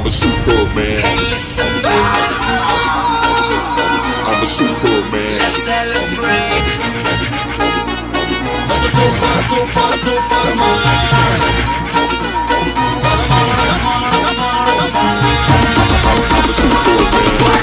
a superman. Hey, listen, baby. I'm a superman. Let's celebrate. I'm a superman. I'm a superman.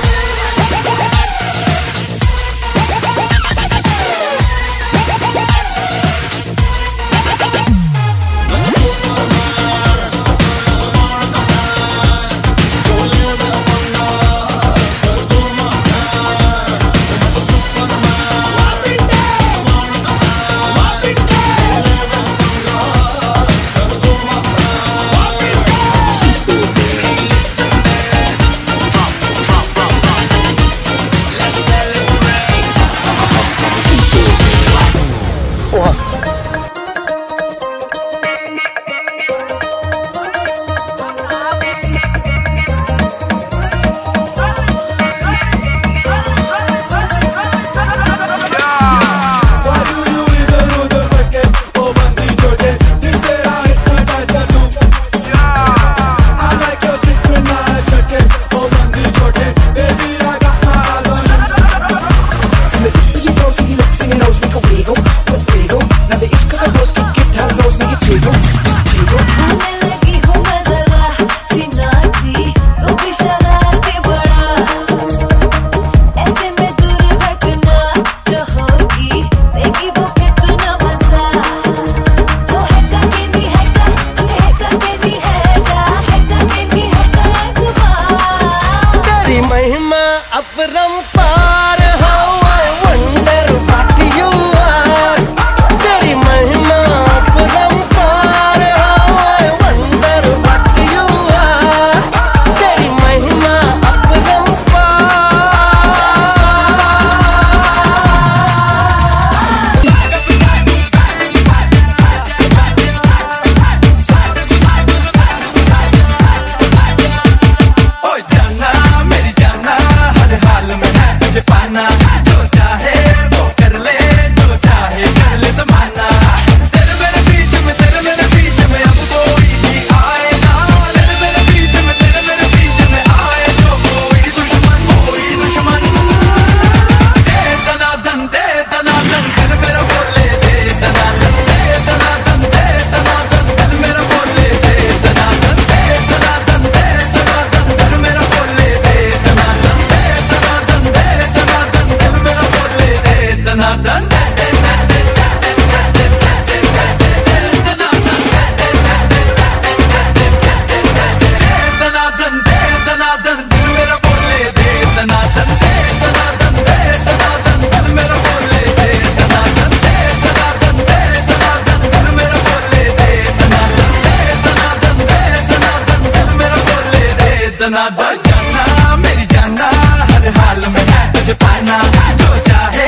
अपरंपार हो, I wonder what you are. तेरी महिमा अपरंपार हो, I wonder what you are. तेरी महिमा दना दन जाना मेरी जाना हर हाल में है तुझे पाना जो चाहे